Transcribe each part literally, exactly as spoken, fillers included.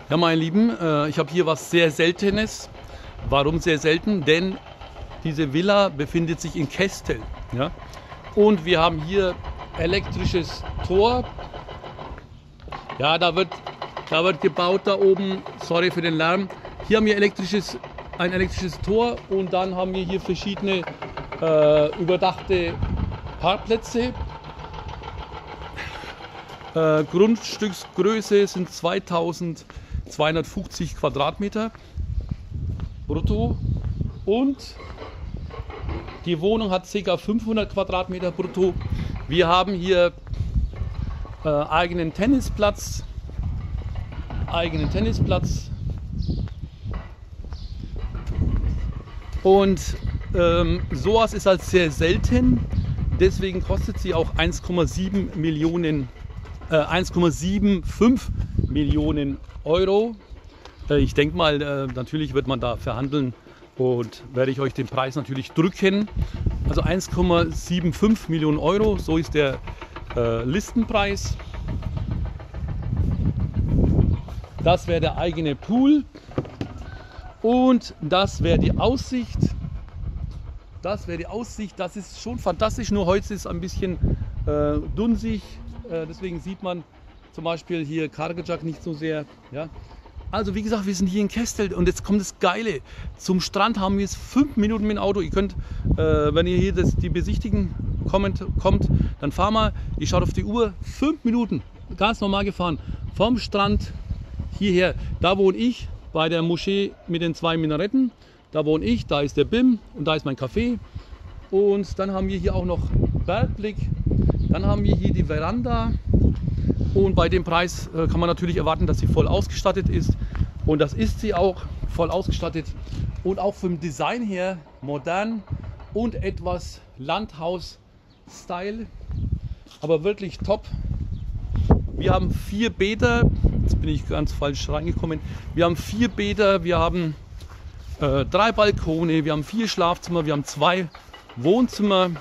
Ja, meine Lieben, äh, ich habe hier was sehr Seltenes. Warum sehr selten? Denn diese Villa befindet sich in Kestel. Ja? Und wir haben hier elektrisches Tor. Ja, da wird, da wird gebaut da oben. Sorry für den Lärm. Hier haben wir elektrisches, ein elektrisches Tor und dann haben wir hier verschiedene äh, überdachte Parkplätze. Äh, Grundstücksgröße sind zweitausendzweihundertfünfzig Quadratmeter brutto und die Wohnung hat ca. fünfhundert Quadratmeter brutto. Wir haben hier äh, eigenen Tennisplatz, eigenen Tennisplatz und ähm, sowas ist halt sehr selten. Deswegen kostet sie auch eins Komma sieben Millionen, äh, eins Komma fünfundsiebzig Millionen Euro. Äh, ich denke mal, äh, natürlich wird man da verhandeln und werde ich euch den Preis natürlich drücken. Also eins Komma fünfundsiebzig Millionen Euro, so ist der äh, Listenpreis. Das wäre der eigene Pool und das wäre die Aussicht. Das wäre die Aussicht, das ist schon fantastisch, nur heute ist es ein bisschen äh, dunstig, äh, deswegen sieht man zum Beispiel hier Kargajak nicht so sehr. Ja. Also wie gesagt, wir sind hier in Kestel und jetzt kommt das Geile. Zum Strand haben wir es fünf Minuten mit dem Auto. Ihr könnt, äh, wenn ihr hier das, die besichtigen kommt, kommt, dann fahr mal, ihr schaut auf die Uhr, fünf Minuten, ganz normal gefahren, vom Strand hierher. Da wohne ich, bei der Moschee mit den zwei Minaretten. Da wohne ich, da ist der B I M und da ist mein Café. Und dann haben wir hier auch noch Bergblick. Dann haben wir hier die Veranda. Und bei dem Preis äh, kann man natürlich erwarten, dass sie voll ausgestattet ist. Und das ist sie auch, voll ausgestattet. Und auch vom Design her modern und etwas Landhaus-Style. Aber wirklich top. Wir haben vier Bäder. Jetzt bin ich ganz falsch reingekommen. Wir haben vier Bäder, wir haben Äh, drei Balkone, wir haben vier Schlafzimmer, wir haben zwei Wohnzimmer.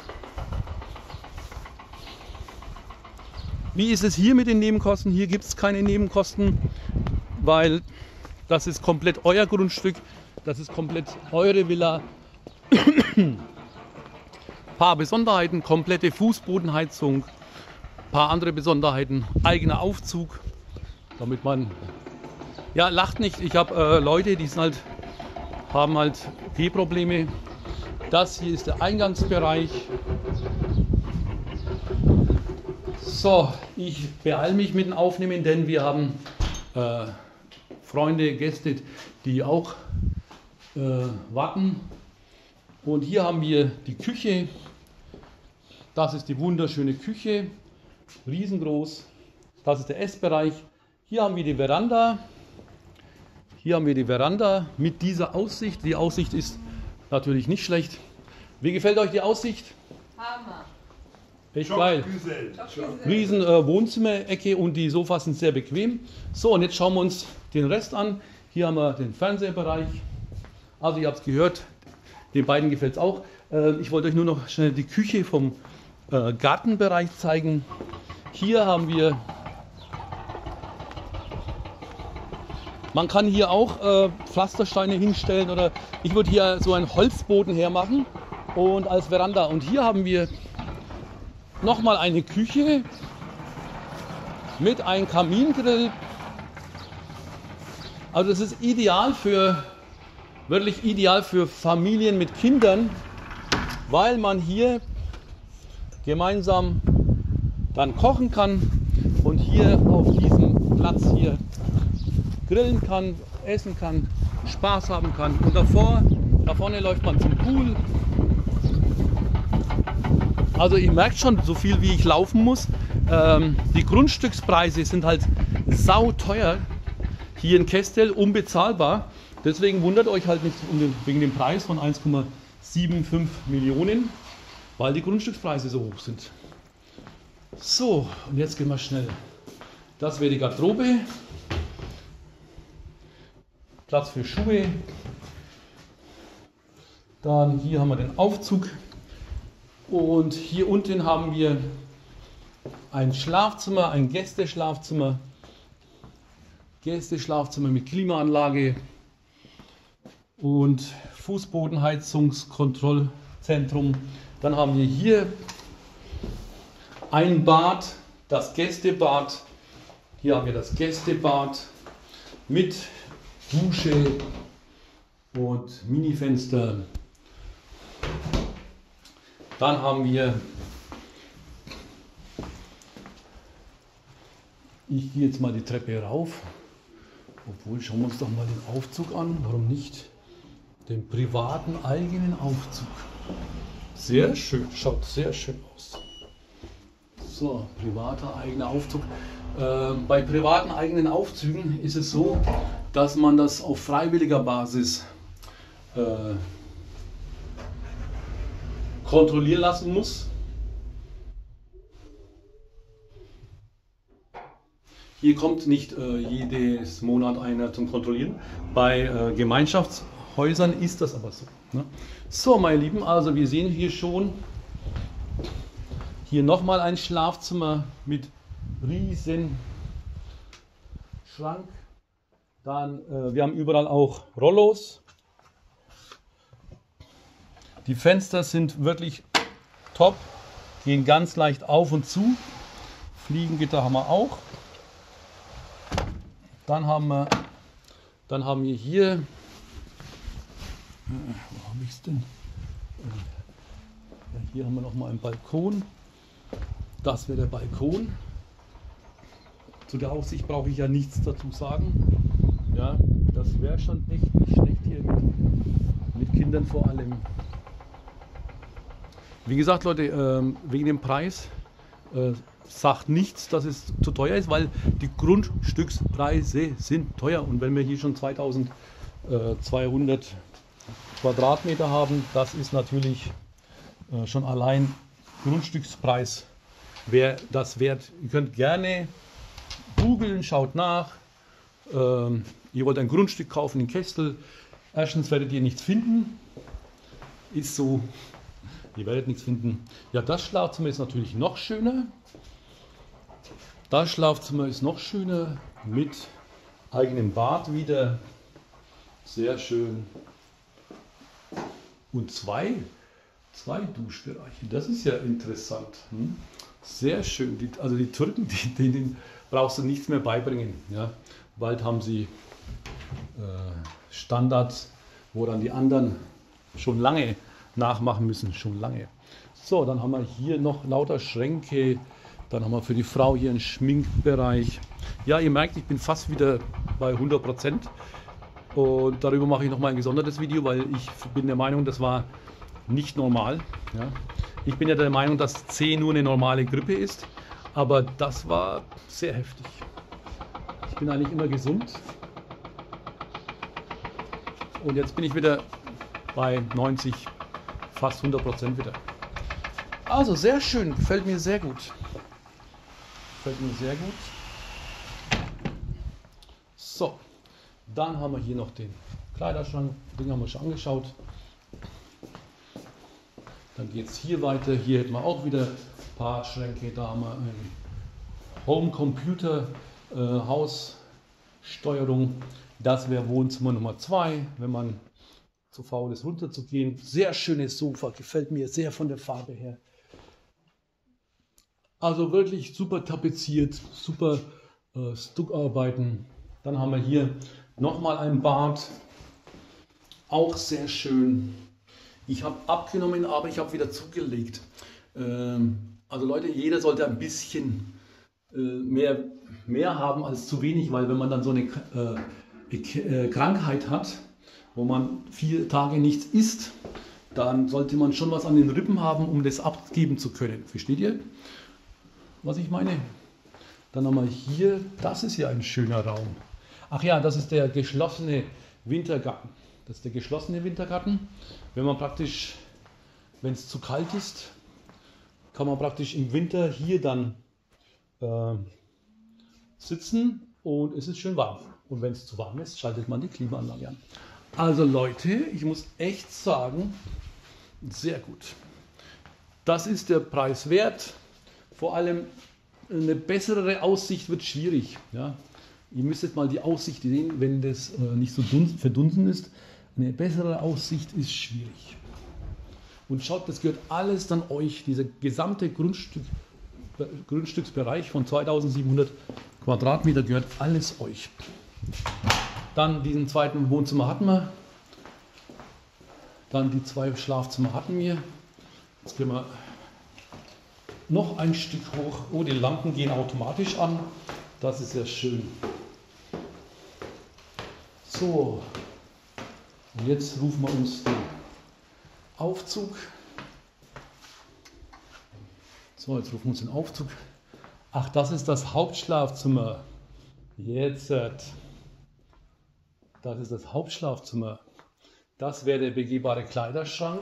Wie ist es hier mit den Nebenkosten? Hier gibt es keine Nebenkosten, weil das ist komplett euer Grundstück, das ist komplett eure Villa. Ein paar Besonderheiten, komplette Fußbodenheizung, ein paar andere Besonderheiten, eigener Aufzug, damit man, ja, lacht nicht, ich habe äh, Leute, die sind halt haben halt Gehprobleme. Das hier ist der Eingangsbereich. So, ich beeile mich mit dem Aufnehmen, denn wir haben äh, Freunde, Gäste, die auch äh, warten. Und hier haben wir die Küche. Das ist die wunderschöne Küche, riesengroß. Das ist der Essbereich. Hier haben wir die Veranda. Hier haben wir die Veranda mit dieser Aussicht. Die Aussicht ist natürlich nicht schlecht. Wie gefällt euch die Aussicht? Hammer. Echt geil. Riesen äh, Wohnzimmerecke und die Sofas sind sehr bequem. So, und jetzt schauen wir uns den Rest an. Hier haben wir den Fernsehbereich. Also ihr habt es gehört, den beiden gefällt es auch. Äh, ich wollte euch nur noch schnell die Küche vom äh, Gartenbereich zeigen. Hier haben wir... Man kann hier auch äh, Pflastersteine hinstellen oder ich würde hier so einen Holzboden hermachen und als Veranda. Und hier haben wir nochmal eine Küche mit einem Kamingrill. Also das ist ideal für, wirklich ideal für Familien mit Kindern, weil man hier gemeinsam dann kochen kann und hier auf diesem Platz hier grillen kann, essen kann, Spaß haben kann. Und davor, da vorne läuft man zum Pool. Also ihr merkt schon, so viel wie ich laufen muss. Ähm, die Grundstückspreise sind halt sauteuer hier in Kestel, unbezahlbar. Deswegen wundert euch halt nicht wegen dem Preis von eins Komma fünfundsiebzig Millionen, weil die Grundstückspreise so hoch sind. So, und jetzt gehen wir schnell. Das wäre die Garderobe. Platz für Schuhe. Dann hier haben wir den Aufzug. Und hier unten haben wir ein Schlafzimmer, ein Gästeschlafzimmer. Gästeschlafzimmer mit Klimaanlage und Fußbodenheizungskontrollzentrum. Dann haben wir hier ein Bad, das Gästebad. Hier haben wir das Gästebad mit Dusche und Minifenster. Dann haben wir, ich gehe jetzt mal die Treppe rauf, obwohl schauen wir uns doch mal den Aufzug an, warum nicht? Den privaten eigenen Aufzug. Sehr schön, schaut sehr schön aus. So, privater eigener Aufzug. Äh, bei privaten eigenen Aufzügen ist es so, dass man das auf freiwilliger Basis äh, kontrollieren lassen muss. Hier kommt nicht äh, jedes Monat einer zum Kontrollieren. Bei äh, Gemeinschaftshäusern ist das aber so. Ne? So, meine Lieben, also wir sehen hier schon hier nochmal ein Schlafzimmer mit riesen Schrank. Dann, äh, wir haben überall auch Rollos. Die Fenster sind wirklich top, gehen ganz leicht auf und zu. Fliegengitter haben wir auch. Dann haben wir, dann haben wir hier, äh, wo habe ich es denn? Ja, hier haben wir noch mal einen Balkon. Das wäre der Balkon. Zu der Aussicht brauche ich ja nichts dazu sagen. Ja, das wäre schon echt nicht schlecht hier mit, mit Kindern vor allem. Wie gesagt, Leute, äh, wegen dem Preis äh, sagt nichts, dass es zu teuer ist, weil die Grundstückspreise sind teuer. Und wenn wir hier schon zweitausendzweihundert Quadratmeter haben, das ist natürlich äh, schon allein Grundstückspreis wär das wert. Ihr könnt gerne googeln, schaut nach. Ähm, ihr wollt ein Grundstück kaufen in Kestel. Erstens werdet ihr nichts finden. Ist so. Ihr werdet nichts finden. Ja, das Schlafzimmer ist natürlich noch schöner. Das Schlafzimmer ist noch schöner mit eigenem Bad wieder. Sehr schön. Und zwei, zwei Duschbereiche. Das ist ja interessant. Hm? Sehr schön. Die, also die Türken, die, denen brauchst du nichts mehr beibringen. Ja? Bald haben sie äh, Standards, wo dann die anderen schon lange nachmachen müssen, schon lange. So, dann haben wir hier noch lauter Schränke. Dann haben wir für die Frau hier einen Schminkbereich. Ja, ihr merkt, ich bin fast wieder bei hundert Prozent. Und darüber mache ich noch mal ein gesondertes Video, weil ich bin der Meinung, das war nicht normal. Ja. Ich bin ja der Meinung, dass C nur eine normale Grippe ist. Aber das war sehr heftig. Ich bin eigentlich immer gesund. Und jetzt bin ich wieder bei neunzig, fast hundert Prozent wieder. Also sehr schön, gefällt mir sehr gut. Gefällt mir sehr gut. So, dann haben wir hier noch den Kleiderschrank. Den haben wir schon angeschaut. Dann geht es hier weiter. Hier hätten wir auch wieder ein paar Schränke. Da haben wir ein Home Computer äh, Haussteuerung. Das wäre Wohnzimmer Nummer zwei, wenn man zu faul ist runterzugehen. Sehr schönes Sofa, gefällt mir sehr von der Farbe her. Also wirklich super tapeziert, super äh, Stuckarbeiten. Dann haben wir hier nochmal ein Bad, auch sehr schön. Ich habe abgenommen, aber ich habe wieder zugelegt. Ähm, also Leute, jeder sollte ein bisschen äh, mehr, mehr haben als zu wenig, weil wenn man dann so eine äh, Krankheit hat, wo man vier Tage nichts isst, dann sollte man schon was an den Rippen haben, um das abgeben zu können. Versteht ihr, was ich meine? Dann haben wir hier, das ist ja ein schöner Raum. Ach ja, das ist der geschlossene Wintergarten. Das ist der geschlossene Wintergarten. Wenn man praktisch, wenn es zu kalt ist, kann man praktisch im Winter hier dann äh, sitzen und es ist schön warm. Und wenn es zu warm ist, schaltet man die Klimaanlage an. Also Leute, ich muss echt sagen, sehr gut. Das ist der Preis wert. Vor allem eine bessere Aussicht wird schwierig. Ja. Ihr müsstet mal die Aussicht sehen, wenn das äh, nicht so verdunsen ist. Eine bessere Aussicht ist schwierig. Und schaut, das gehört alles dann euch, dieser gesamte Grundstück, Grundstücksbereich von zweitausendsiebenhundert Quadratmeter gehört alles euch. Dann diesen zweiten Wohnzimmer hatten wir. Dann die zwei Schlafzimmer hatten wir. Jetzt gehen wir noch ein Stück hoch. Oh, die Lampen gehen automatisch an. Das ist ja schön. So, und jetzt rufen wir uns den Aufzug. So, jetzt rufen wir uns den Aufzug. Ach, das ist das Hauptschlafzimmer. Jetzt. Das ist das Hauptschlafzimmer. Das wäre der begehbare Kleiderschrank.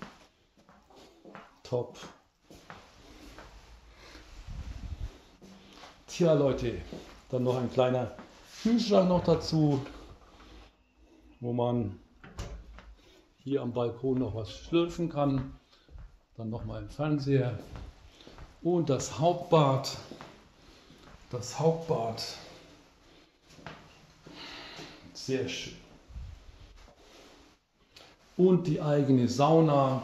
Top. Tja, Leute, dann noch ein kleiner Kühlschrank noch dazu, wo man hier am Balkon noch was schlürfen kann. Dann noch mal ein Fernseher und das Hauptbad. Das Hauptbad. Sehr schön. Und die eigene Sauna.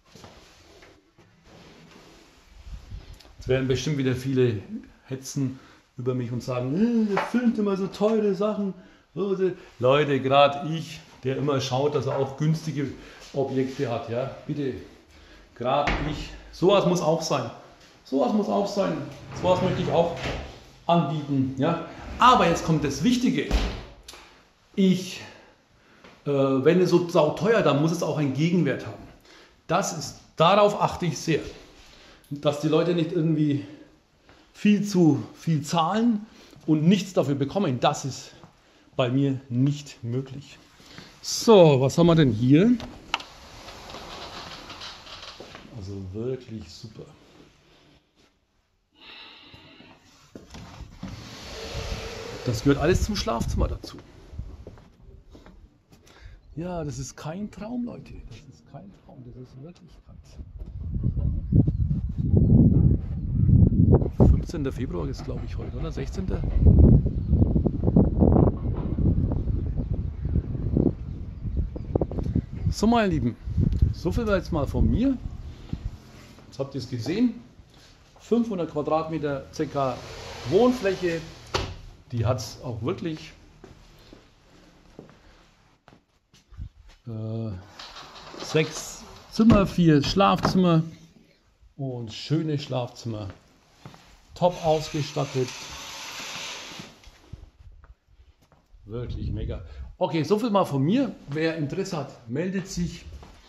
Jetzt werden bestimmt wieder viele hetzen über mich und sagen, ihr filmt immer so teure Sachen. Leute, gerade ich, der immer schaut, dass er auch günstige Objekte hat. Ja, bitte, gerade ich. Sowas muss auch sein. Sowas muss auch sein. Sowas möchte ich auch anbieten. Ja, aber jetzt kommt das Wichtige. Ich, äh, wenn es so sauteuer, dann muss es auch einen Gegenwert haben. Das ist, darauf achte ich sehr, dass die Leute nicht irgendwie viel zu viel zahlen und nichts dafür bekommen. Das ist bei mir nicht möglich. So, was haben wir denn hier? Also wirklich super. Das gehört alles zum Schlafzimmer dazu. Ja, das ist kein Traum, Leute. Das ist kein Traum, das ist Wirklichkeit. fünfzehnter Februar ist, glaube ich, heute, oder? sechzehnter So, meine Lieben, so viel war jetzt mal von mir. Jetzt habt ihr es gesehen. fünfhundert Quadratmeter ca. Wohnfläche. Die hat es auch wirklich. Äh, sechs Zimmer, vier Schlafzimmer und schöne Schlafzimmer. Top ausgestattet. Wirklich mega. Okay, so viel mal von mir. Wer Interesse hat, meldet sich.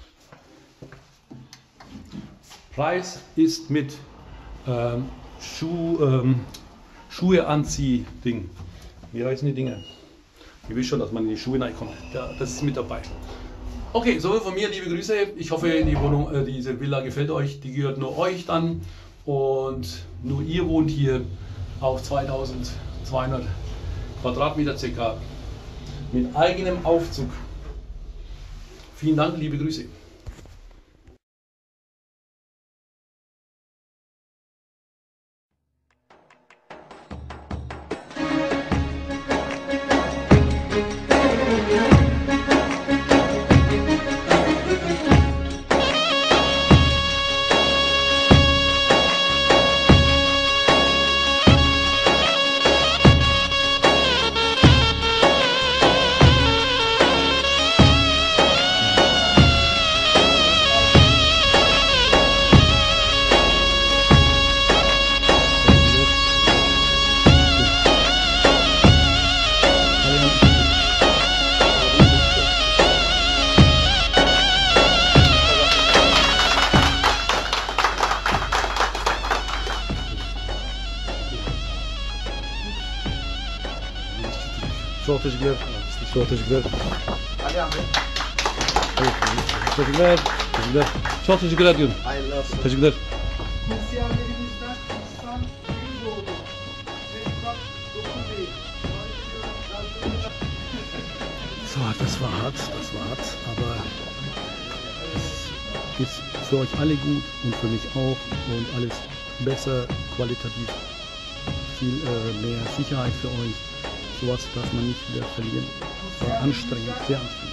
Preis ist mit ähm, Schuh, ähm, Schuhe anzieh Ding. Wie heißen die Dinge? Ihr wisst schon, dass man in die Schuhe reinkommt. Ja, das ist mit dabei. Okay, so viel von mir, liebe Grüße. Ich hoffe, die Wohnung, äh, diese Villa gefällt euch. Die gehört nur euch dann. Und nur ihr wohnt hier auf zweitausendzweihundert Quadratmeter circa mit eigenem Aufzug. Vielen Dank, liebe Grüße. Çok teşekkürler. Çok teşekkürler. Teşekkürler. Teşekkürler. Çok teşekkürler diyorum. Hayırlı olsun. Teşekkürler. Kursiyerlerimizden İhsan Gündoğdu. Reklam dokuz değil. So, das war hart, das war hart, aber es ist für euch alle gut und für mich auch und alles besser, qualitativ, viel äh, mehr Sicherheit für euch, sowas darf man nicht wieder verlieren. War anstrengend, sehr anstrengend.